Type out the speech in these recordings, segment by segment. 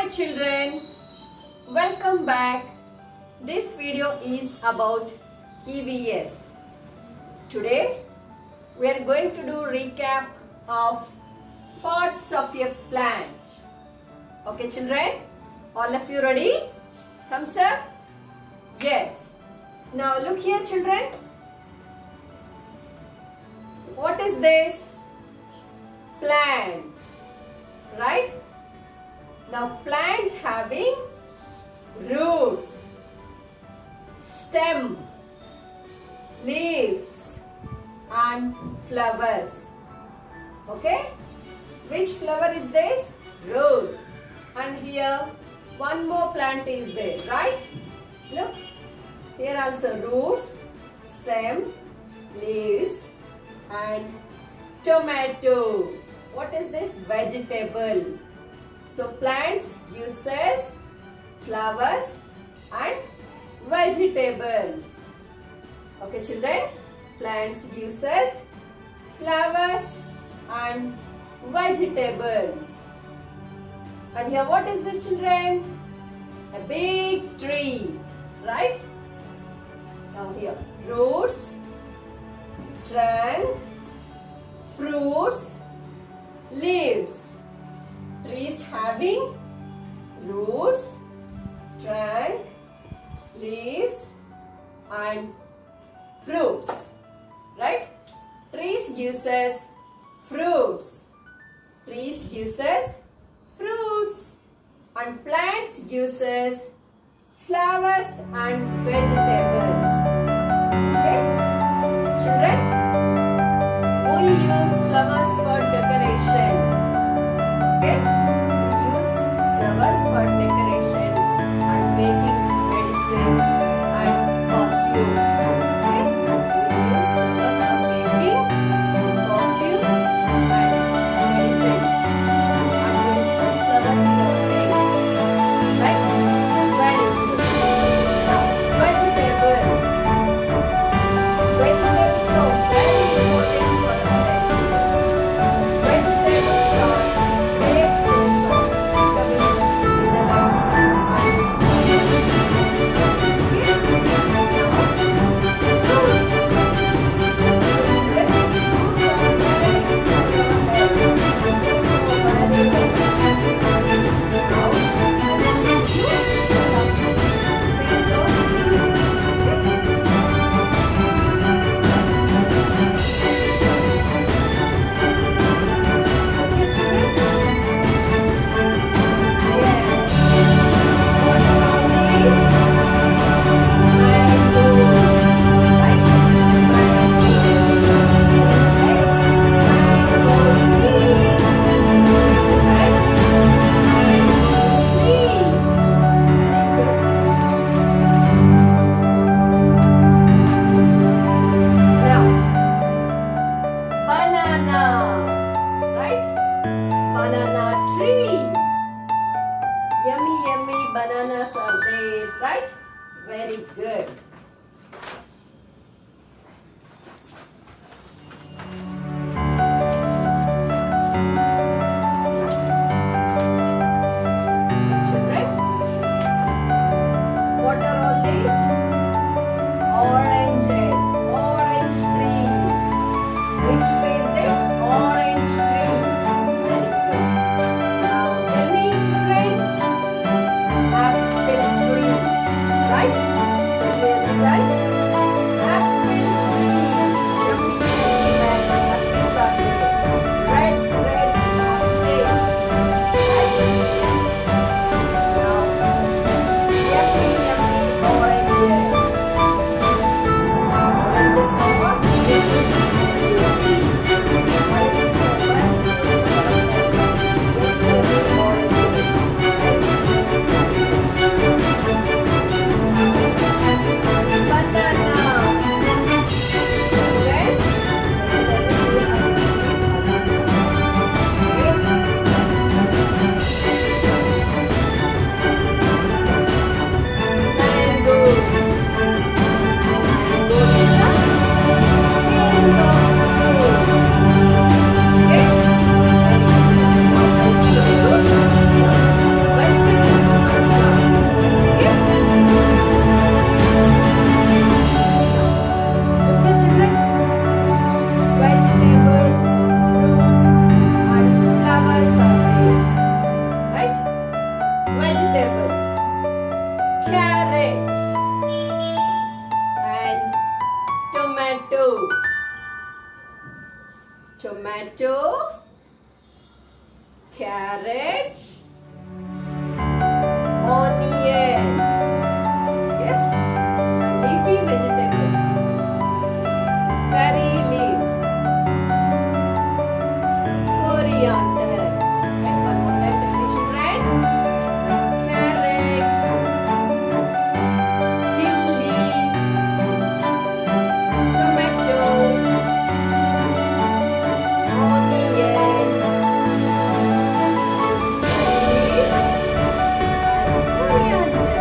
children, welcome back. This video is about EVS. Today we are going to do recap of parts of a plant. Okay children, all of you ready? Thumbs up? Yes. Now look here children. What is this? Plant, right? Now plants having roots, stem, leaves and flowers. Okay? Which flower is this? Rose. And here one more plant is there, right? Look. Here also roots, stem, leaves and tomato. What is this? Vegetable. So plants uses flowers and vegetables. Okay children, plants uses flowers and vegetables. And here what is this children? A big tree, right? Now here roots, trunk, fruits, leaves. Trees having roots, trunk, leaves and fruits, right? Trees uses fruits. Trees uses fruits and plants uses flowers and vegetables. Okay? Children, we use flowers for decoration. Okay? We use flowers for decoration and making medicine and perfumes. Okay? We use flowers for making perfumes and medicines. And we'll put flowers in our name. Right? Very good. Now, vegetables. Vegetables are very important for our health. Vegetables are great source of vitamins, minerals and fruits. Fruits are very good for your health. Fruits are very healthy. Now, I will show you some traits of fruits. Okay, children? Yes. What are all these? Mango. Right? Mango. Mango tree. Right? Mango tree. Now, banana. Right? Banana tree. Yummy, yummy bananas are there, right? Very good. Children, what are all these? Oranges. Orange tree. Which tree is this? Orange tree. Very good. Now tell me children. Apple tree. Right? Tell me carrot, onion. Yes, leafy vegetables, curry leaves, coriander. And one more time, tell me children. Carrot, chili, tomato, onion, leaves, and coriander.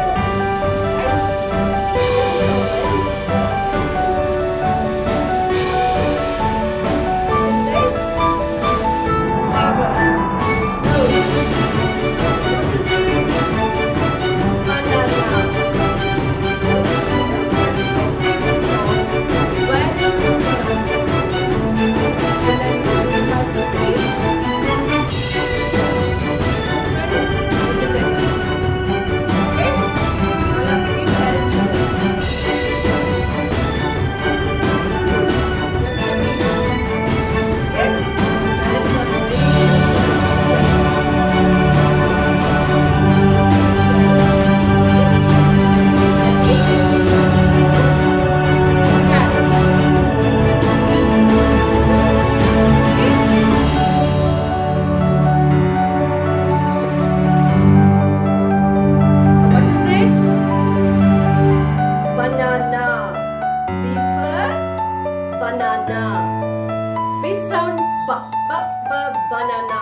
Banana. Big sound banana.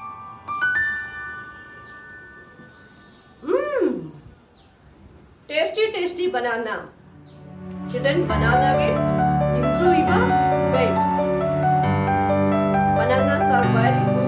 Tasty banana. Children, banana will improve your weight. Bananas are very good